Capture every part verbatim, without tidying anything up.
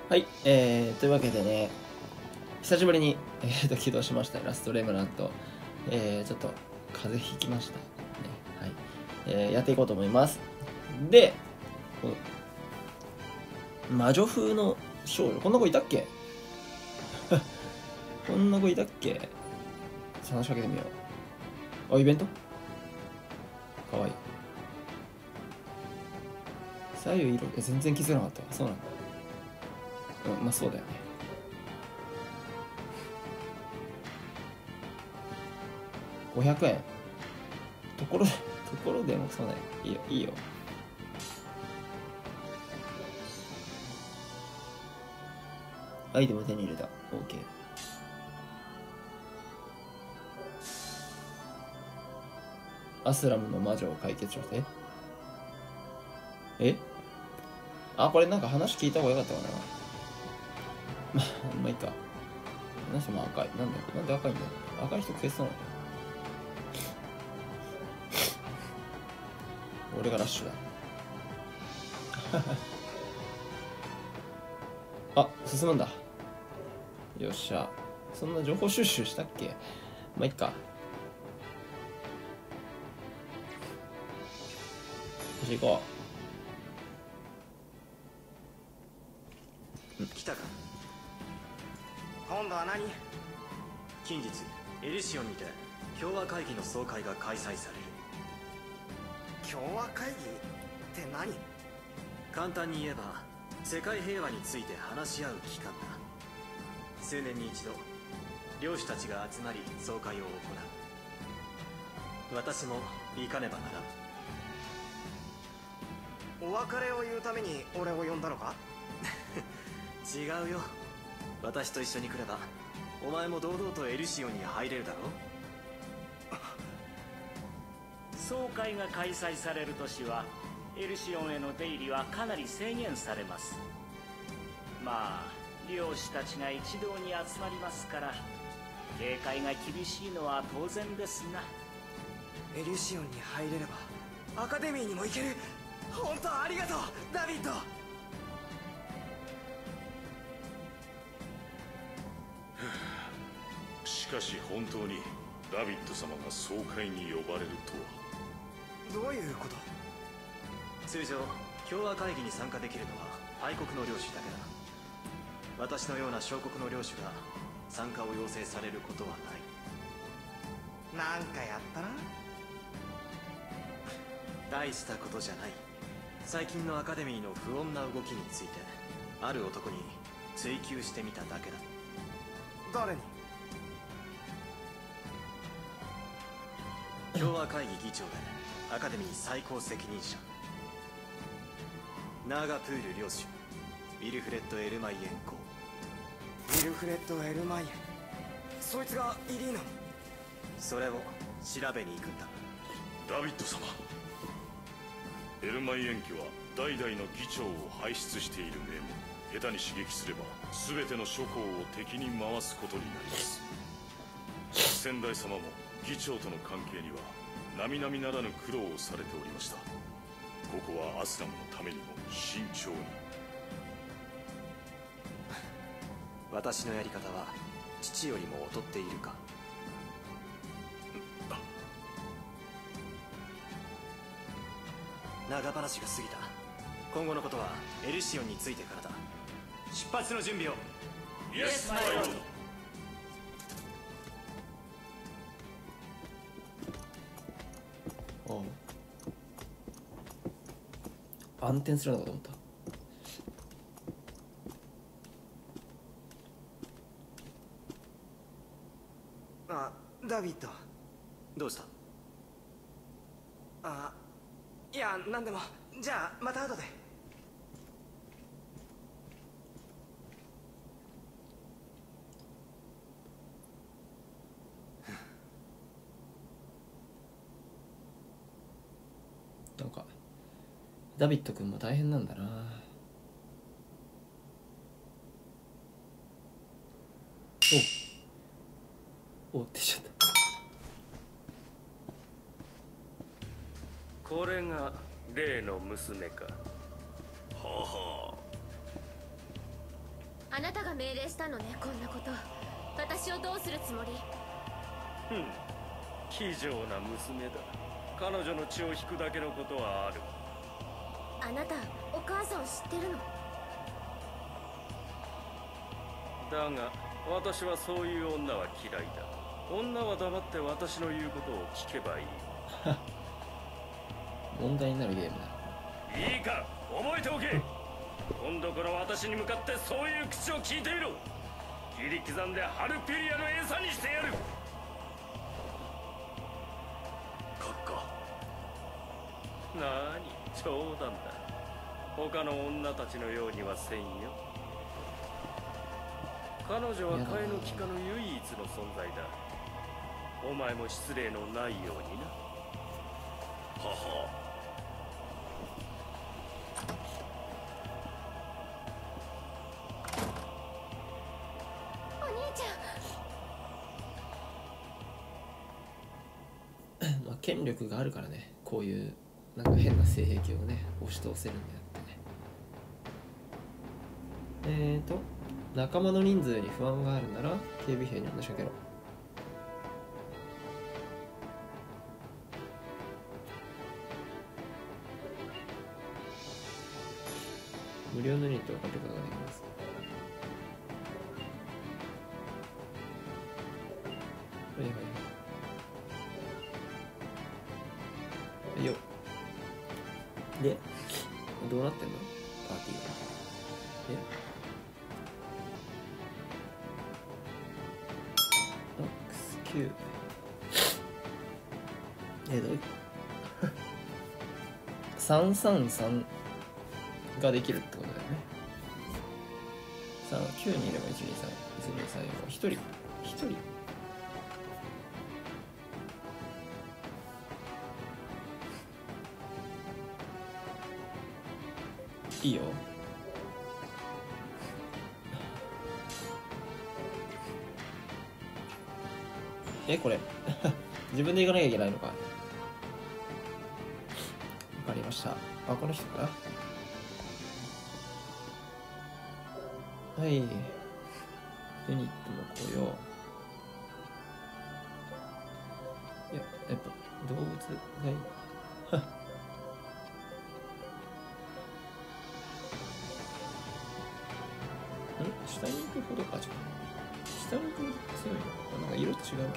はい、えー、というわけでね、久しぶりに、えー、と起動しましたラストレムナント、えー、ちょっと風邪ひきました、ね、はい、えー、やっていこうと思います。で、魔女風の少女、こんな子いたっけこんな子いたっけ話しかけてみよう。あ、イベントかわいい。左右色、え、全然気づかなかったわ。そうなんだ。うん、まあそうだよね。ごひゃくえん。ところで、ところでもそうだよ。いいよ、いいよ。アイテム手に入れた。OK。アスラムの魔女を解決して。えあ、これなんか話聞いた方がよかったかな。まあ、まあいいか。話も赤い。なんだなんで赤いんだよ。赤い人消すの俺がラッシュだ。あ、進むんだ。よっしゃ。そんな情報収集したっけ。まあいいか。よし、行こう。来たか。今度は何？近日エリシオンにて共和会議の総会が開催される。共和会議って何？簡単に言えば世界平和について話し合う機関だ。数年に一度領主たちが集まり総会を行う。私も行かねばならん。お別れを言うために俺を呼んだのか？違うよ。私と一緒に来ればお前も堂々とエリシオンに入れるだろう。 総会が開催される年はエルシオンへの出入りはかなり制限されます。まあ領主たちが一堂に集まりますから警戒が厳しいのは当然ですな。 エリシオンに入れればアカデミーにも行ける。本当ありがとうダビッド。 しかし本当にダビッド様が総会に呼ばれるとは。 どういうこと？通常共和会議に参加できるのは大国の領主だけだ。私のような小国の領主が参加を要請されることはない。なんかやったな。大したことじゃない。最近のアカデミーの不穏な動きについてある男に追求してみただけだ。誰に？共和会議議長でアカデミー最高責任者ナーガプール領主ウィルフレッド・エルマイエン公。ウィルフレッド・エルマイエン、そいつがイリーナの？それを調べに行くんだ。 ダビッド様、エルマイエン家は代々の議長を輩出している名門。下手に刺激すれば全ての諸侯を敵に回すことになります。先代様も議長との関係には並々ならぬ苦労をされておりました。ここはアスラムのためにも慎重に。 私のやり方は父よりも劣っているか？長話が過ぎた。今後のことはエルシオンについてからだ。出発の準備を。 イエスマイロード。 暗転するのかと思った。 あ、ダビッド。どうした？あ、いや、なんでも。じゃあまた後で。 なんかダビッド君も大変なんだな。おおってしちゃった。 これが例の娘か。 はあはあなたが命令したのね、こんなこと。私をどうするつもり？ ふん、気丈な娘だ。彼女の血を引くだけのことはある。 あなたお母さんを知ってるの？ だが私はそういう女は嫌いだ。女は黙って私の言うことを聞けばいい。 問題になるゲームだ。 いいか、覚えておけ。今度から私に向かってそういう口を聞いてみろ。切り刻んでハルピリアの餌にしてやる。 閣下。 なに冗談だ。他の女たちのようにはせんよ。彼女は替えの利かぬ唯一の存在だ。お前も失礼のないようにな。 はは。 お兄ちゃんまあ権力があるからね、こういうなんか変な性癖をね押し通せるんであってね。えーと仲間の人数に不安があるなら警備兵に話しかけろ。無料のユニットをかけることができます。はいはいはい。よでどうなってんのパーティーは。えマックスきゅうえどういうさんさんさんができるってことだよね。さあきゅうにいればいちにさんいちにさんよんひとりひとりいいよ。えこれ自分で行かなきゃいけないのか。わかりました。あ、この人かな。はい、ユニットの雇用。いや、やっぱ動物がいい。ん下に行くほどか、ちょっと下に行くほど強いの。なんか色違うけど。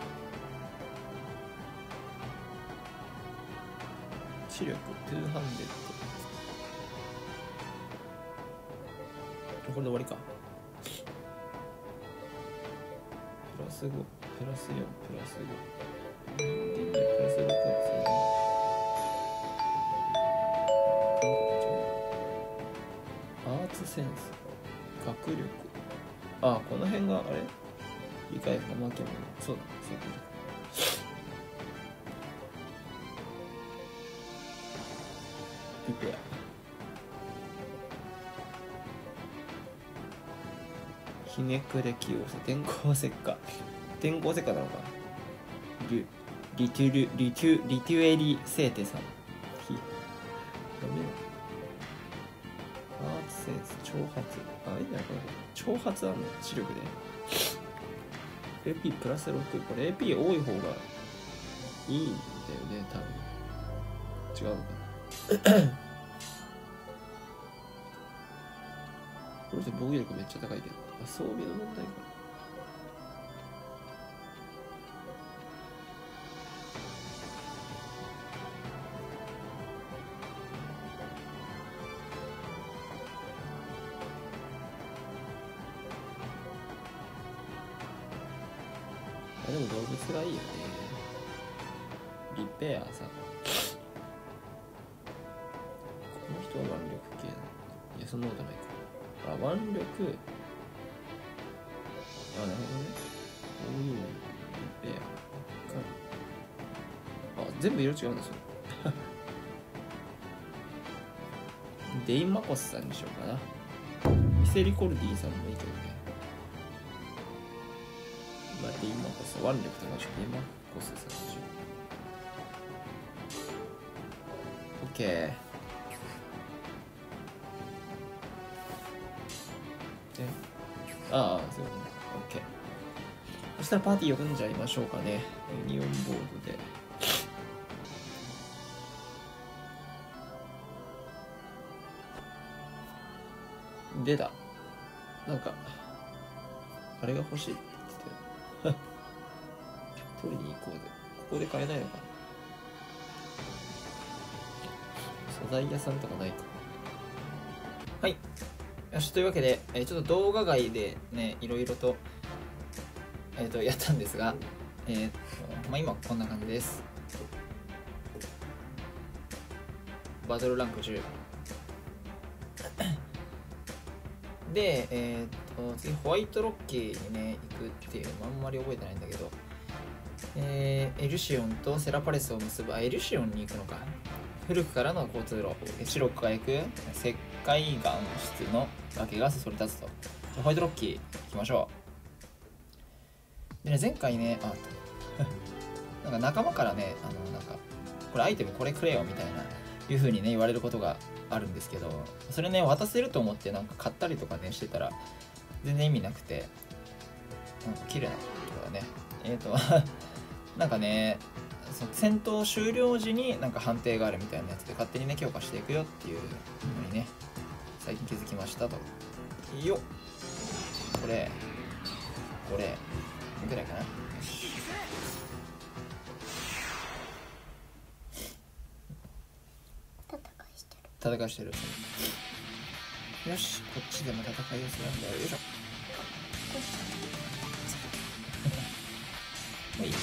知力にひゃく。これで終わりか。プラスご、プラスよん、プラスご。プラスろく、アーツセンス、学力。あ、この辺があれ理解不能なきもの。そうだ、そうだ。リペア。ひねくれ器用さ、電光石火。電光石火なのか。リリトゥル、リトゥ、リトゥエリセーテさん。ひ。読めろ。アーツセンス、挑発。あ、いいんじゃないかな。挑発あんの知力で。エーピー プラスろく。これ エーピー 多い方がいいんだよね、多分。違うのかな。これって防御力めっちゃ高いけど、あ、装備の問題か。あ、でも動物がいいよね。リペアさん。この人は腕力系なの。いや、そんなことないか。あ、腕力。あ、なるほどね。おー、リペア。あ、全部色違うんですよ。デインマコスさんにしようかな。ミセリコルディさんもいいけどね。まあ、デインマコス、腕力高いし、デインマコスさんにしよう。オッケー。でああ、そういうことね。OK。そしたらパーティー呼んじゃいましょうかね。ユニオンボードで。出た。なんか、あれが欲しいって言ってたよ。取りに行こうぜ。ここで買えないのかな。素材屋さんとかないか。はい。よし、というわけで、えー、ちょっと動画外でね、いろいろと、えっと、やったんですが、えっと、まあ、今こんな感じです。バトルランクじゅう。で、えっと、次、ホワイトロッキーにね、行くっていうのもあんまり覚えてないんだけど、えー、エルシオンとセラパレスを結ぶ、あ、エルシオンに行くのか。古くからの交通路、白く輝く石灰岩質の崖がそそり立つと。ホワイトロッキー行きましょう。でね、前回ね、あ、なんか仲間からね、あの、なんか、これアイテムこれくれよみたいな、いう風にね、言われることがあるんですけど、それね、渡せると思ってなんか買ったりとかね、してたら、全然意味なくて、なんか綺麗なところだね。えっと、なんかね、その戦闘終了時になんか判定があるみたいなやつで勝手にね強化していくよっていうのにね最近気づきましたと。よっ、これこれぐらいかな。よし、 戦いしてる戦いしてる。よし、こっちでも戦いをするんだよ。よいしょ。もういい。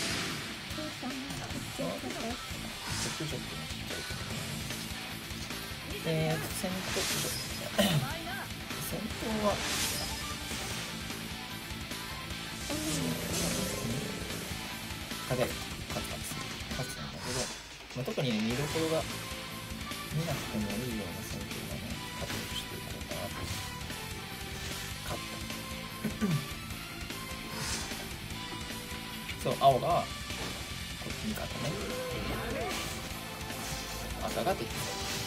えーと、戦闘戦闘は勝てる勝つ勝つ勝つんだけど、まあ、特にね見どころが見なくてもいいような戦闘がね勝てるしていこうかなと。勝ったそう、青がこっちに勝ったね。赤が敵。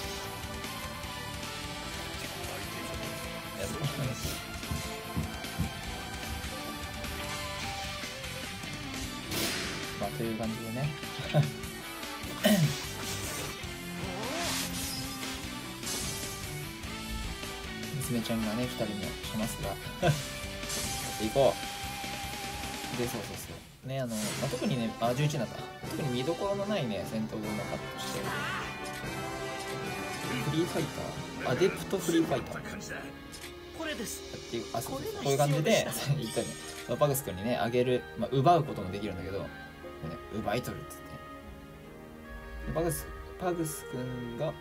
まあという感じでね娘ちゃんがねふたりもしますが行こう。で、そうそうそうね、あの、まあ、特にね、あ、じゅういちになった。特に見どころのないね戦闘をなかったとして、フリーファイター、アデプトフリーファイターこれですっていう、あ、そうそうそう、こういう感じで言ったね、パグス君にねあげる、まあ、奪うこともできるんだけど、ね、奪い取るっつってでパグスパグス君がの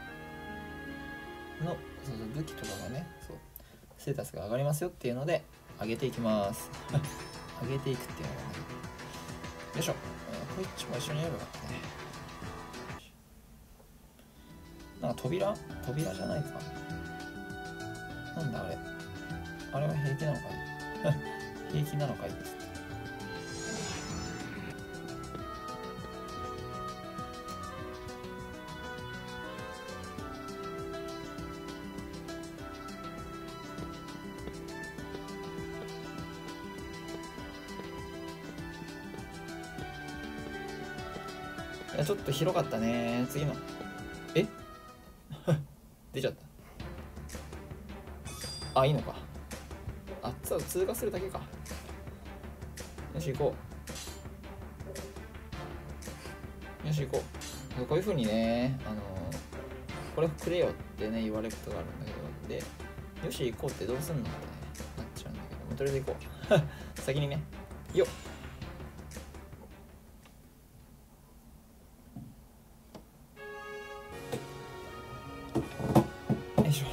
そうそう武器とかがね、そうステータスが上がりますよっていうので上げていきます上げていくっていうのがね、よいしょ、こいつも一緒にやればよかったね。なんか扉扉じゃないか、なんだあれ、あれは平気なのかい平気なのかいです。いやちょっと広かったね。次のえ出ちゃった。あ、いいのか。あっつを通過するだけか。よし行こう。よし行こう。こういう風にね、あのー、これくれよってね言われることがあるんだけど、でよし行こうってどうすんのって、ね、なっちゃうんだけど、もうとりあえず行こう先にね、よっ、よいしょ。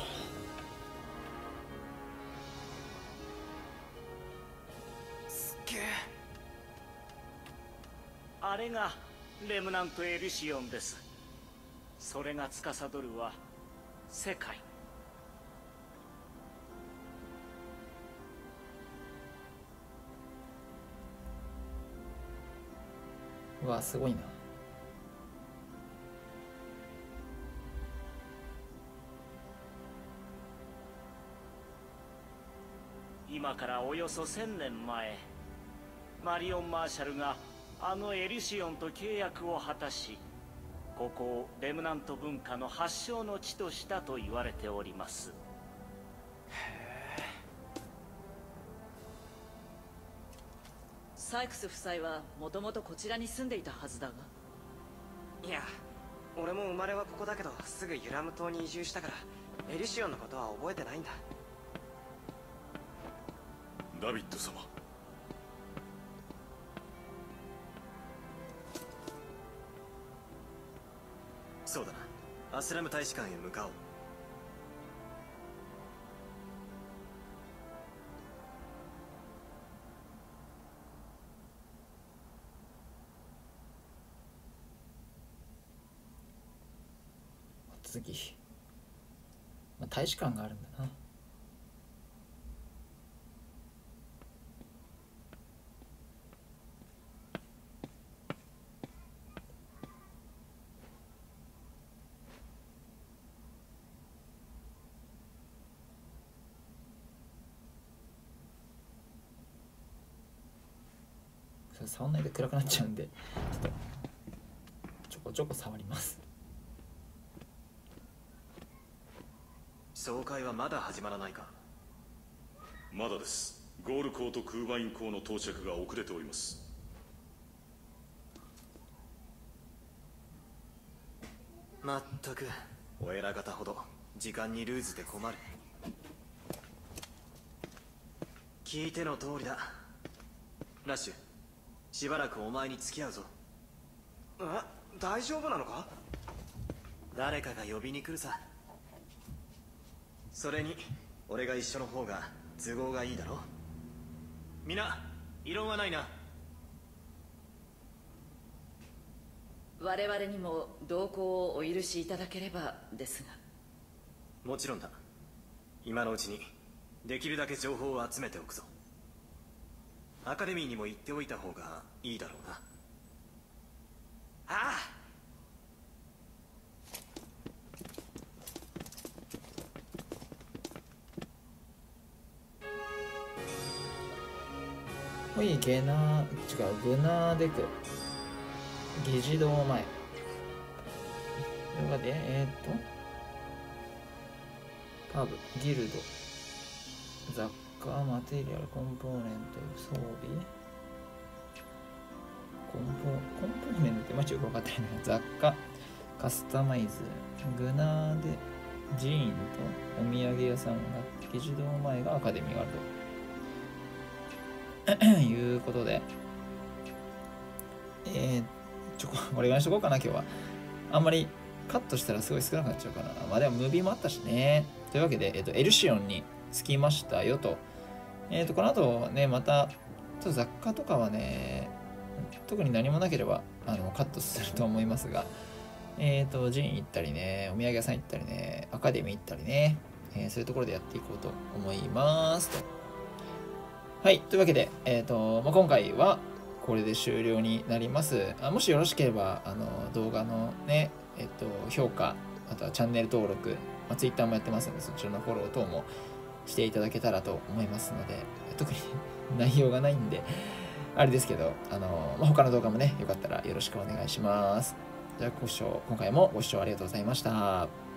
あれがレムナントエルシオンです。それが司るは世界。 うわすごいな。 今からおよそせんねんまえ、マリオン・マーシャルがあのエリシオンと契約を果たし、ここをレムナント文化の発祥の地としたと言われております。 サイクス夫妻はもともとこちらに住んでいたはずだが。 いや、俺も生まれはここだけどすぐユラム島に移住したからエリシオンのことは覚えてないんだ。 ダビッド様、 そうだな、アスラム大使館へ向かおう。 続き、まあ、大使館があるんだな。触んないで暗くなっちゃうんで、ちょっとちょこちょこ触ります。 総会はまだ始まらないか。 まだです。ゴール港とクーバイン港の到着が遅れております。 まったくお偉方ほど時間にルーズで困る。聞いての通りだ。ラッシュ、しばらくお前に付き合うぞ。 え、大丈夫なのか？ 誰かが呼びに来るさ。それに俺が一緒の方が都合がいいだろ。みんな異論はないな。 我々にも同行をお許しいただければですが。 もちろんだ。今のうちにできるだけ情報を集めておくぞ。アカデミーにも行っておいた方がいいだろうな。ああ、 ほい、ゲナー、違う、グナーデク。議事堂前。動画で、えー、っと、パブ、ギルド、雑貨、マテリアル、コンポーネント、装備、コンポ、コンポーネントってマジよく分かってないな。雑貨、カスタマイズ、グナーデ、ジーンとお土産屋さんが、議事堂前がアカデミーがあると。いうことで、えー、ちょこ、お願いしとこうかな、今日は。あんまりカットしたらすごい少なくなっちゃうかな。まあでも、ムービーもあったしね。というわけで、えっと、エルシオンに着きましたよと。えっと、この後ね、また、ちょっと雑貨とかはね、特に何もなければ、あの、カットすると思いますが、えっと、ジン行ったりね、お土産屋さん行ったりね、アカデミー行ったりね、えー、そういうところでやっていこうと思いますと。はい。というわけで、えっと、まあ、今回はこれで終了になります。あもしよろしければ、あの、動画のね、えっと、評価、あとはチャンネル登録、まあ、Twitter もやってますので、そちらのフォロー等もしていただけたらと思いますので、特に内容がないんで、あれですけど、あの、まあ、他の動画もね、よかったらよろしくお願いします。じゃあ、ご視聴、今回もご視聴ありがとうございました。